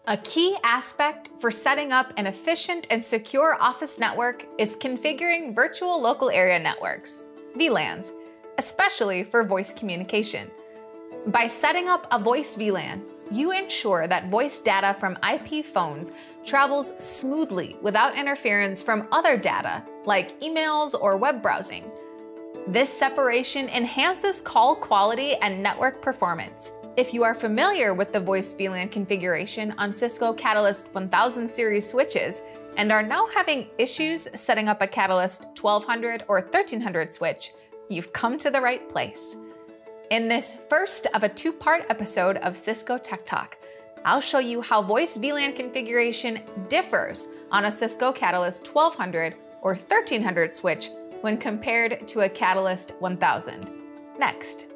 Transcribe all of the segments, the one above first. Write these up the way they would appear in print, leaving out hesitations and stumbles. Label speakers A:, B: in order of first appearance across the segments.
A: A key aspect for setting up an efficient and secure office network is configuring virtual local area networks, VLANs, especially for voice communication. By setting up a voice VLAN, you ensure that voice data from IP phones travels smoothly without interference from other data, like emails or web browsing. This separation enhances call quality and network performance. If you are familiar with the voice VLAN configuration on Cisco Catalyst 1000 series switches and are now having issues setting up a Catalyst 1200 or 1300 switch, you've come to the right place. In this first of a two-part episode of Cisco Tech Talk, I'll show you how voice VLAN configuration differs on a Cisco Catalyst 1200 or 1300 switch when compared to a Catalyst 1000. Next.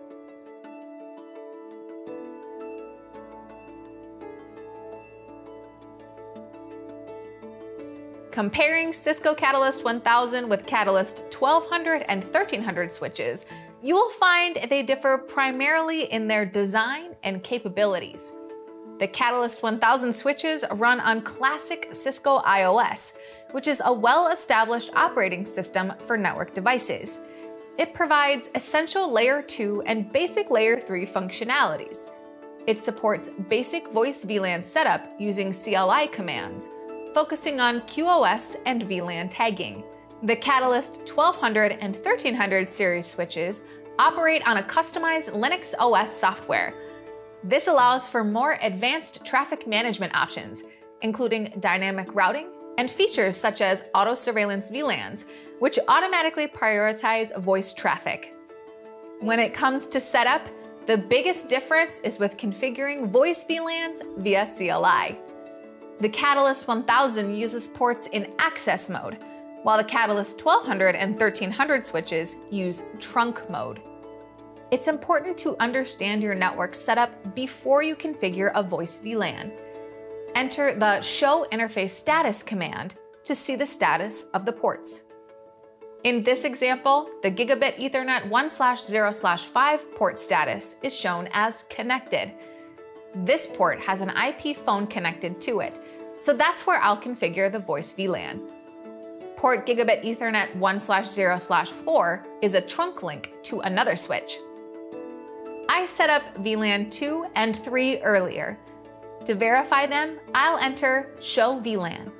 A: Comparing Cisco Catalyst 1000 with Catalyst 1200 and 1300 switches, you will find they differ primarily in their design and capabilities. The Catalyst 1000 switches run on classic Cisco IOS, which is a well-established operating system for network devices. It provides essential Layer 2 and basic Layer 3 functionalities. It supports basic voice VLAN setup using CLI commands, focusing on QoS and VLAN tagging. The Catalyst 1200 and 1300 series switches operate on a customized Linux OS software. This allows for more advanced traffic management options, including dynamic routing and features such as auto surveillance VLANs, which automatically prioritize voice traffic. When it comes to setup, the biggest difference is with configuring voice VLANs via CLI. The Catalyst 1000 uses ports in access mode, while the Catalyst 1200 and 1300 switches use trunk mode. It's important to understand your network setup before you configure a voice VLAN. Enter the Show Interface Status command to see the status of the ports. In this example, the Gigabit Ethernet 1/0/5 port status is shown as connected. This port has an IP phone connected to it, so that's where I'll configure the voice VLAN. Port Gigabit Ethernet 1/0/4 is a trunk link to another switch. I set up VLAN 2 and 3 earlier. To verify them, I'll enter Show VLAN.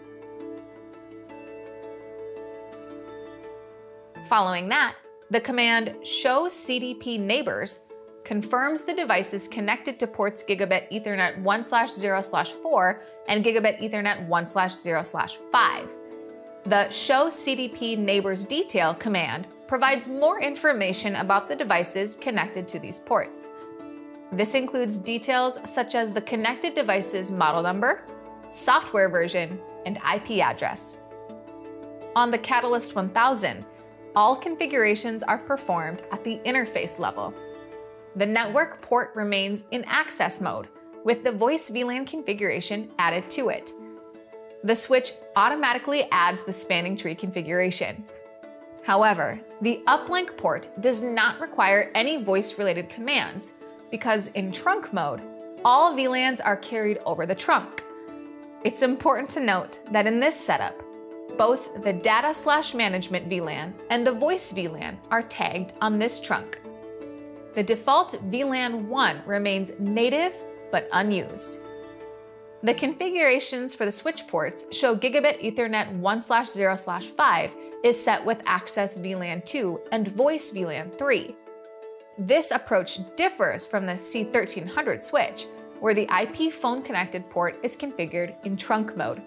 A: Following that, the command Show CDP Neighbors confirms the devices connected to ports Gigabit Ethernet 1/0/4 and Gigabit Ethernet 1/0/5. The Show CDP Neighbors Detail command provides more information about the devices connected to these ports. This includes details such as the connected device's model number, software version, and IP address. On the Catalyst 1000, all configurations are performed at the interface level. The network port remains in access mode, with the voice VLAN configuration added to it. The switch automatically adds the spanning tree configuration. However, the uplink port does not require any voice-related commands because in trunk mode, all VLANs are carried over the trunk. It's important to note that in this setup, both the data/management VLAN and the voice VLAN are tagged on this trunk. The default VLAN 1 remains native but unused. The configurations for the switch ports show Gigabit Ethernet 1/0/5 is set with Access VLAN 2 and Voice VLAN 3. This approach differs from the C1300 switch, where the IP phone connected port is configured in trunk mode.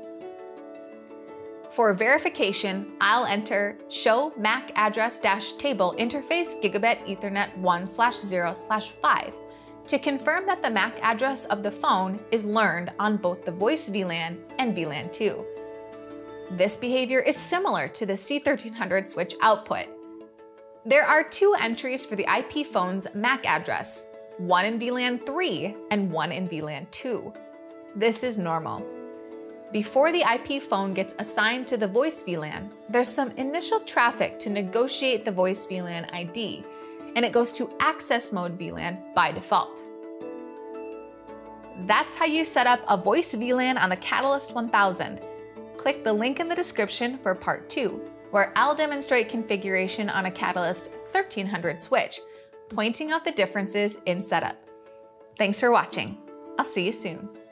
A: For verification, I'll enter Show MAC Address-Table Interface Gigabit Ethernet 1/0/5 to confirm that the MAC address of the phone is learned on both the Voice VLAN and VLAN 2. This behavior is similar to the C1300 switch output. There are two entries for the IP phone's MAC address, one in VLAN 3 and one in VLAN 2. This is normal. Before the IP phone gets assigned to the voice VLAN, there's some initial traffic to negotiate the voice VLAN ID, and it goes to access mode VLAN by default. That's how you set up a voice VLAN on the Catalyst 1000. Click the link in the description for part 2, where I'll demonstrate configuration on a Catalyst 1300 switch, pointing out the differences in setup. Thanks for watching. I'll see you soon.